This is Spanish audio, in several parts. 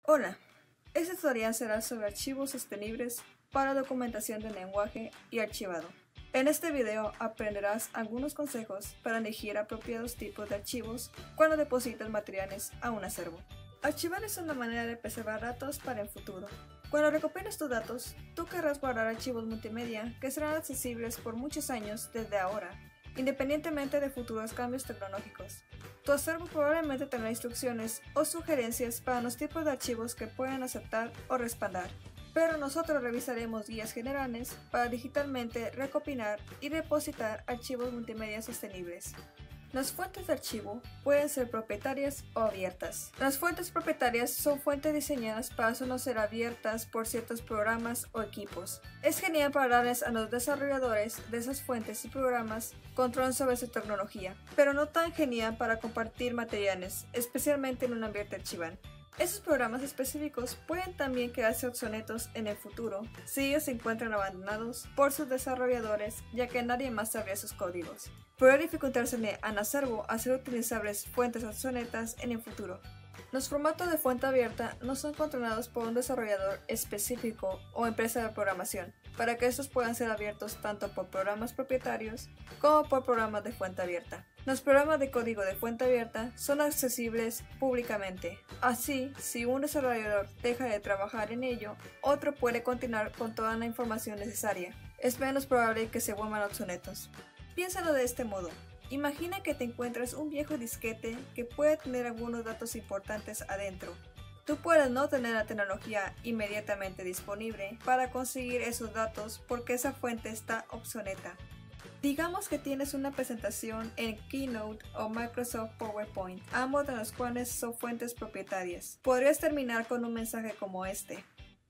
Hola, este tutorial será sobre archivos sostenibles para documentación de lenguaje y archivado. En este video aprenderás algunos consejos para elegir apropiados tipos de archivos cuando depositas materiales a un acervo. Archivar es una manera de preservar datos para el futuro. Cuando recopiles tus datos, tú querrás guardar archivos multimedia que serán accesibles por muchos años desde ahora, independientemente de futuros cambios tecnológicos. Tu acervo probablemente tendrá instrucciones o sugerencias para los tipos de archivos que pueden aceptar o respaldar, pero nosotros revisaremos guías generales para digitalmente recopilar y depositar archivos multimedia sostenibles. Las fuentes de archivo pueden ser propietarias o abiertas. Las fuentes propietarias son fuentes diseñadas para solo ser abiertas por ciertos programas o equipos. Es genial para darles a los desarrolladores de esas fuentes y programas control sobre su tecnología, pero no tan genial para compartir materiales, especialmente en un ambiente archival. Esos programas específicos pueden también quedarse obsoletos en el futuro si ellos se encuentran abandonados por sus desarrolladores, ya que nadie más sabría sus códigos. Puede dificultársele al acervo hacer utilizables fuentes obsoletas en el futuro. Los formatos de fuente abierta no son controlados por un desarrollador específico o empresa de programación, para que estos puedan ser abiertos tanto por programas propietarios como por programas de fuente abierta. Los programas de código de fuente abierta son accesibles públicamente, así si un desarrollador deja de trabajar en ello, otro puede continuar con toda la información necesaria. Es menos probable que se vuelvan obsoletos. Piénsalo de este modo. Imagina que te encuentras un viejo disquete que puede tener algunos datos importantes adentro. Tú puedes no tener la tecnología inmediatamente disponible para conseguir esos datos porque esa fuente está obsoleta. Digamos que tienes una presentación en Keynote o Microsoft PowerPoint, ambos de los cuales son fuentes propietarias. Podrías terminar con un mensaje como este.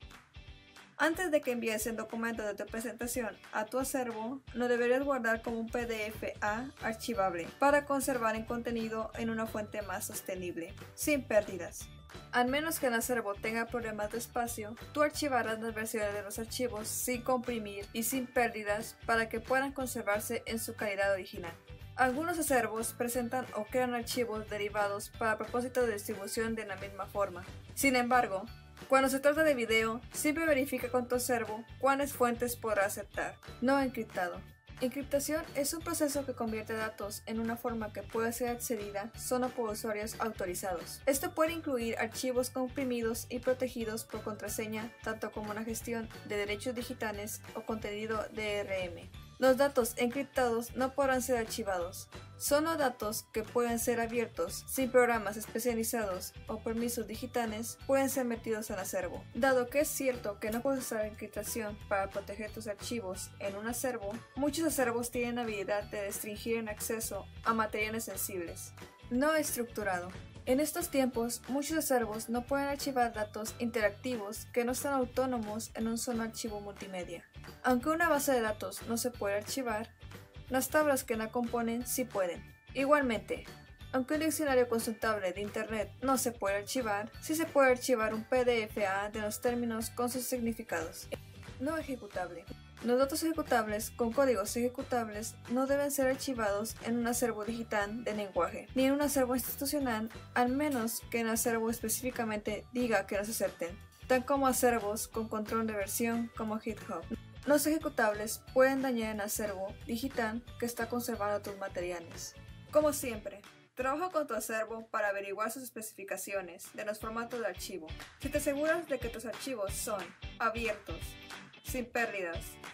Antes de que envíes el documento de tu presentación a tu acervo, lo deberías guardar como un PDF archivable para conservar el contenido en una fuente más sostenible, sin pérdidas. Al menos que el acervo tenga problemas de espacio, tú archivarás las versiones de los archivos sin comprimir y sin pérdidas para que puedan conservarse en su calidad original. Algunos acervos presentan o crean archivos derivados para propósito de distribución de la misma forma. Sin embargo, cuando se trata de video, siempre verifica con tu acervo cuáles fuentes podrá aceptar. No encriptado. Encriptación es un proceso que convierte datos en una forma que pueda ser accedida solo por usuarios autorizados. Esto puede incluir archivos comprimidos y protegidos por contraseña, tanto como una gestión de derechos digitales o contenido DRM. Los datos encriptados no podrán ser archivados. Son los datos que pueden ser abiertos sin programas especializados o permisos digitales pueden ser metidos al acervo. Dado que es cierto que no puedes usar encriptación para proteger tus archivos en un acervo, muchos acervos tienen la habilidad de restringir el acceso a materiales sensibles. No estructurado. En estos tiempos, muchos acervos no pueden archivar datos interactivos que no están autónomos en un solo archivo multimedia. Aunque una base de datos no se puede archivar, las tablas que la componen sí pueden. Igualmente, aunque un diccionario consultable de Internet no se puede archivar, sí se puede archivar un PDF de los términos con sus significados. No ejecutable. Los datos ejecutables con códigos ejecutables no deben ser archivados en un acervo digital de lenguaje, ni en un acervo institucional, al menos que el acervo específicamente diga que los acepten, tal como acervos con control de versión como GitHub. Los ejecutables pueden dañar el acervo digital que está conservando tus materiales. Como siempre, trabaja con tu acervo para averiguar sus especificaciones de los formatos de archivo. Si te aseguras de que tus archivos son abiertos, sin pérdidas,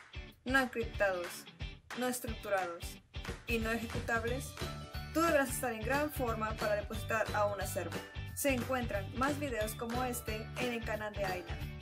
no encriptados, no estructurados y no ejecutables, tú deberás estar en gran forma para depositar a un acervo. Se encuentran más videos como este en el canal de Ayla.